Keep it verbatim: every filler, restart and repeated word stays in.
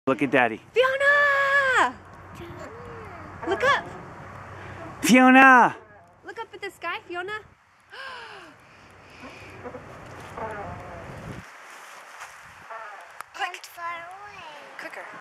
Look at Daddy. Fiona! Look up! Fiona! Look up at the sky, Fiona. Quick! Far away. Quicker.